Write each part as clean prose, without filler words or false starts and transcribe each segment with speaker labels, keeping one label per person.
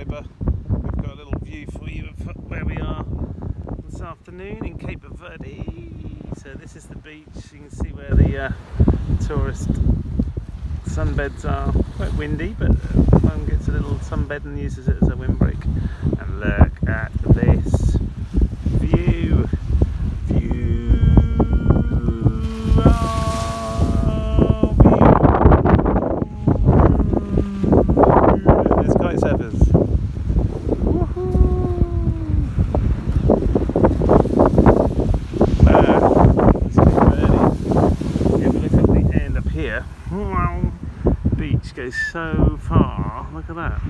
Speaker 1: subscriber. We've got a little view for you of where we are this afternoon in Cape Verde. So this is the beach. You can see where the tourist sunbeds are. Quite windy, but one gets a little sunbed and uses it as a windbreak. And look at this view. The beach goes so far, look at that.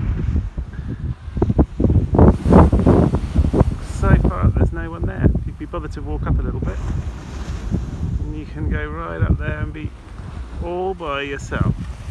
Speaker 1: So far there's no one there. If you'd be bothered to walk up a little bit, and you can go right up there and be all by yourself.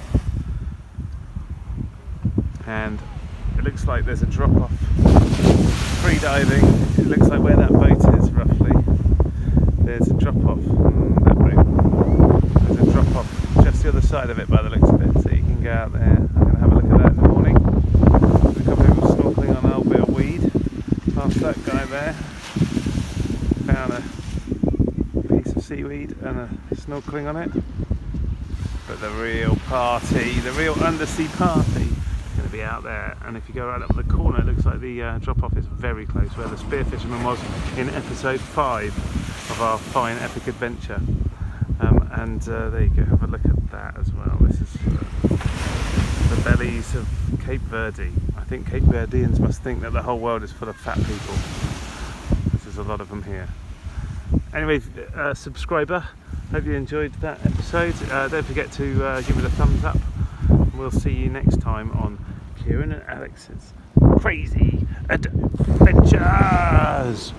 Speaker 1: And it looks like there's a drop off. Free diving, it looks like where that boat is roughly. There's a drop off. That boat. There's a drop off just the other side of it by the looks of it, so you can go out there. I'm going to have a look at that in the morning. There's a couple of people snorkeling on a little bit of weed past that guy there. Found a piece of seaweed and a snorkeling on it. But the real party, the real undersea party is going to be out there. And if you go right up the corner, it looks like the drop off is very close, where the spear fisherman was in episode 5 of our fine epic adventure. There you go, have a look at that as well. This is the bellies of Cape Verde. I think Cape Verdeans must think that the whole world is full of fat people. There's a lot of them here. Anyway, subscriber, hope you enjoyed that episode. Don't forget to give it a thumbs up. We'll see you next time on Kieran and Alex's Crazy Adventures.